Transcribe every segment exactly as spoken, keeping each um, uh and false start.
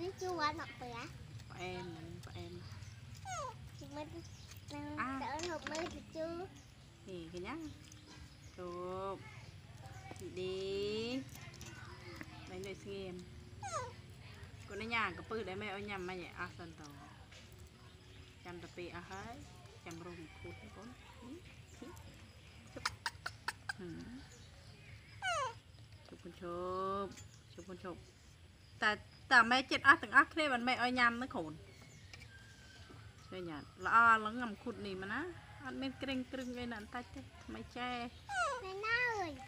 Nó chưa qua nọc rồi á. Của em, của em. Chị mình đỡ nộp mê thì chưa. Thì cái nhá. Chụp. Chị đi. Đấy nơi xin em. Cô nó nhà có bự đấy mẹ ơi nhằm mà nhẹ à sân tàu. Chăm tập bì à hết. Chăm rung cút con. Chụp con chụp. Chụp con chụp. Ta ta mẹ chết ác từng ác thế mà mẹ ơi nhằm nó khổn. Đây nhá, là nó ngầm cút này mà ná. Ăn men kring kring đây nè tay thế. Mày che. Mày nào rồi.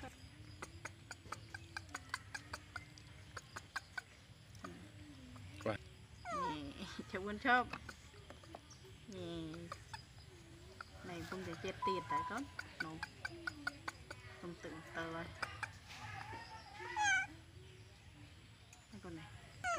Chụp con chụp. Này không thể chết tiệt tại con. Nó không tự tờ rồi. Con này.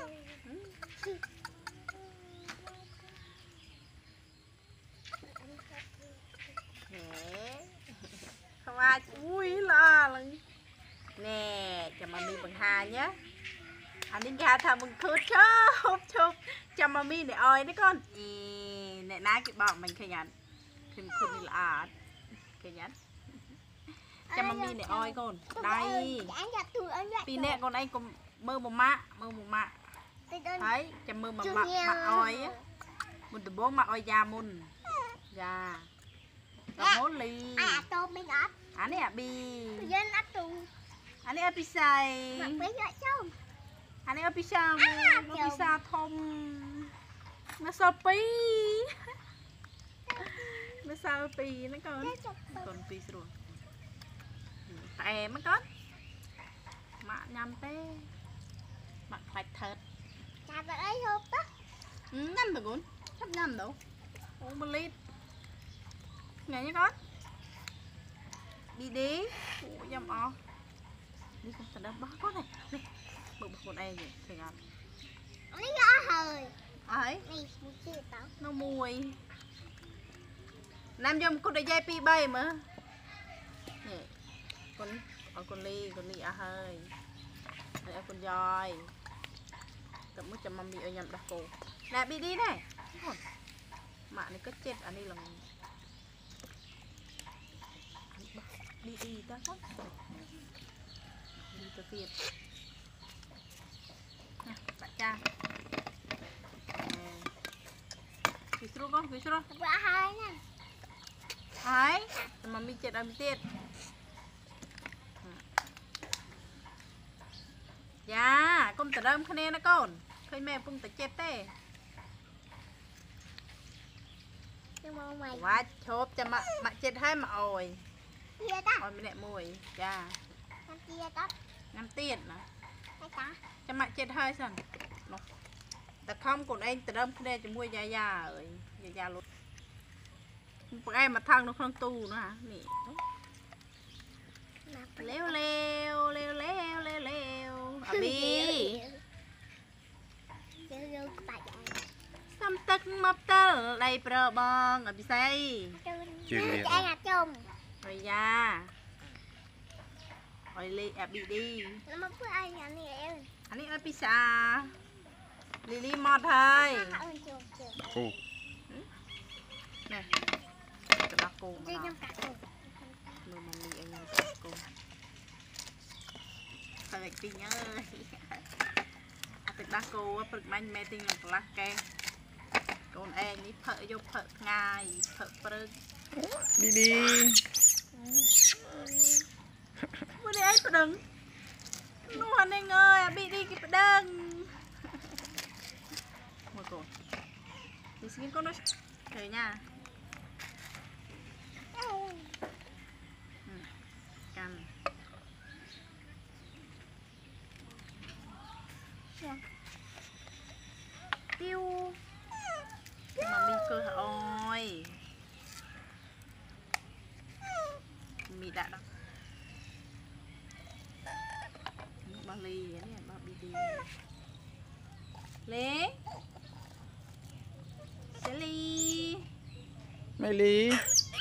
Không ai ui là lần nè cho mami bằng hai nhé anh đi ra thằng bằng khớt chốt chốt cho mami để oi đấy con nè ná cái bọn mình khai nhận thì mình không đi là khai nhận cho mami để oi con đây vì nè con anh còn mơ một mạ mơ một mạ thấy cho mơ mà mặt mặt oi á mình từ bố mặt oi da môn da món ly à tôm bên ấp anh ấy bi dân ấp tù anh ấy pisai anh ấy pisai nó pisai thông nó sao pi nó sao pi nó con còn pi rồi tại mất con mạ nhầm té mặt phải thật chả phải ấy hộp đó nhầm được con sắp nhầm đâu uống một lít nghe nhé con đi đi ủa dầm ó đi không cần đâu bó con này này bực bực một em vậy thì gặp nó ra hơi ấy này một chiếc tao nó mùi nam dâm con để dây pi bay mà nè con ở con ly con ly à hơi đây con dòi tập mức cho mami ở nhầm đặc cô nè đi đi này mạ này cất chết anh đi là đi đi ta có đi từ tiền bạn cha quý sro con quý sro bữa hai nè hai mà mi chết ở mi tiền dạ con tự đâm khné nó con khơi mẹ con tự chết tê quá chốt cho mà mà chết hai mà ồi ồi mới đẹp mùi cha năm tiền nè cho mà chết hai sẵn ta không còn anh từ đâm khné cho mua da da rồi da da luôn bọn em mà thằng nó không tu nữa hả nè leo leo leo leo leo leo à bi xăm tắc mập tơ đầy bờ bong ở bị say chuyện anh là chồng rồi da rồi li à bị đi nó mất với anh anh này anh ấy ở pizza Lily mọt thôi cô nè cái bác cô mà nó mà mì anh ấy cô thời tình ơi từ bác cô từ bánh mẹ tình là lá kem con em đi thợ vô thợ ngày thợ prơ đi đi bữa nay anh đừng luôn anh ơi bị đi cái đừng một cổ thì xin con nói thế nha cằn tiêu mà mình cơ hả ôi mì đã đó bao ly này bao bì đi lê sẽ ly mày đi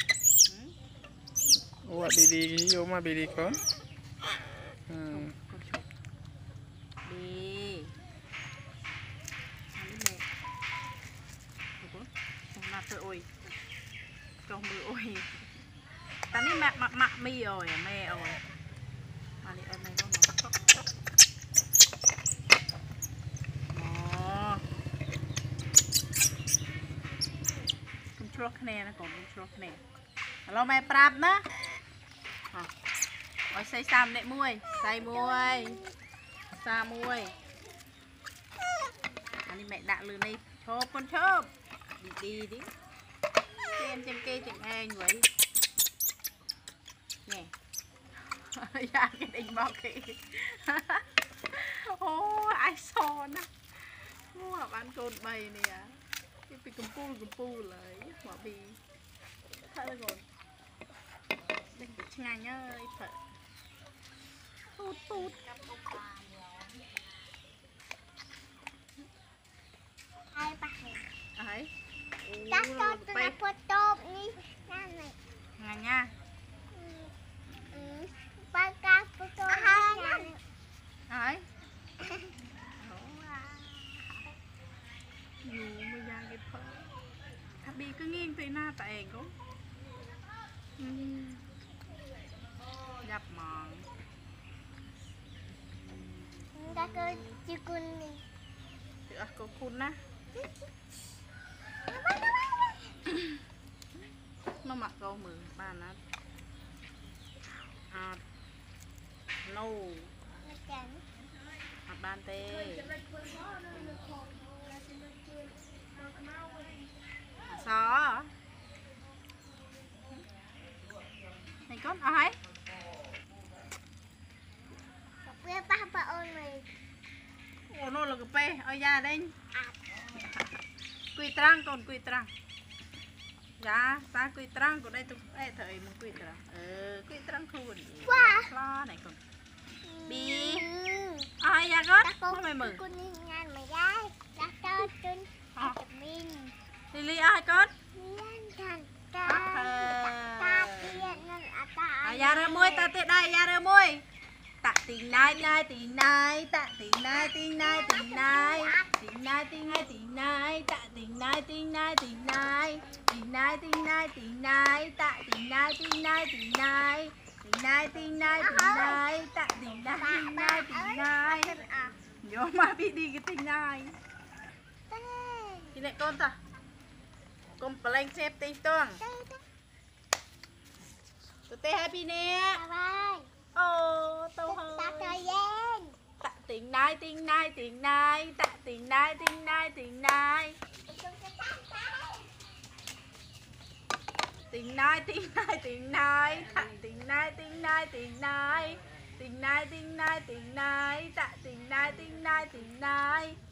ủa đi đi vô mà đi đi con đi con mưa ôi ta ní mẹ mẹ mẹ mi rồi mẹ rồi mà đi em này nó nóคุณชลกแน่นะก่อนคุณชลกแน่เราไม่ปรับนะเอาใส่ซ้ำเนี่ยมวยใส่มวยซามวยอันนี้แม่ด่าเลยในชอบคนชอบดีดีดิเจนเจมเกเจมแองไว้เนี่ยอยากกินอีกบอกอีกโอ้ไอซอนนะหัวบ้านโกนใบเนี่ยเป็นกระปูกระปูเลยหัวบีเท่าก่อนเด็กงานเยอะเถอะตูดตูด ai bà ấy chắc cho tôi là phô tô đi ra này ngà nha ba ca phô tô ra này ấy dù mới ra cái phở thà bị cứ nghiêng tới na tại có dập mòn ta cơ chi cun đi à có cun á nó mặc câu mười ba nát à nâu à ban tê xó này con ai bữa ba ba ôn này ồ nó là cái pe ở nhà đây quy trăng còn quy trăng dạ ta quy trăng của đây tôi đây thời một quy trăng ờ quy trăng khu đi lo này còn bi ai dạ con mày mừng con đi ngang mày gái đã cho trên mình đi li ai con liên thành ta ta tiền nên à ta à dạ ra môi ta tới đây dạ ra môi tạ tình nai nai tình nai tạ tình nai tình nai tình nai tình nai tình nai tình nai tạ tình nai tình nai tình nai tình nai tình nai tình nai tạ tình nai tình nai tình nai tình nai tình nai tình nai tạ tình nai tình nai tình nai nhớ mà bị đi cái tình nai thì này con ta con play xếp tình tuồng tụi tê happy nè ô tô hơi tạ tình nai tình nai tình nai tạ tình nai tình nai tình nai tình nai tình nai tình nai tạ tình nai tình nai tình nai tình nai tình nai tình nai tạ tình nai tình nai tình nai